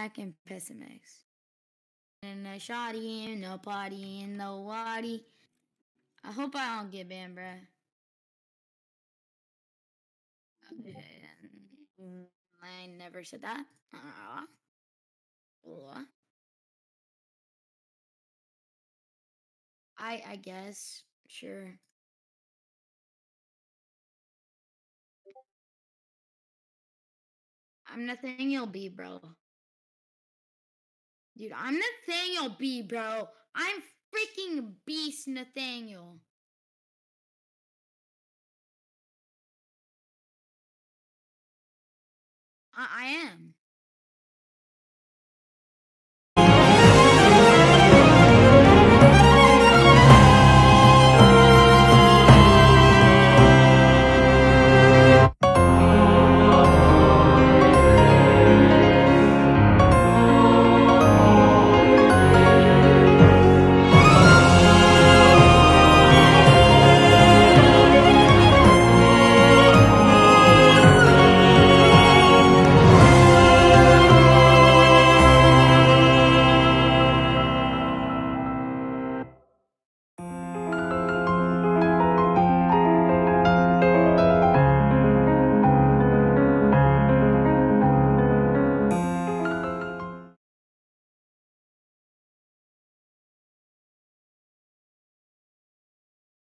Mac and Pessimix. And a shoddy and a potty and the waddy. I hope I don't get banned, bruh. I never said that. I guess. Sure. I'm Nathaniel B, bro. Dude, I'm Nathaniel B, bro. I'm freaking Beast Nathaniel. I am.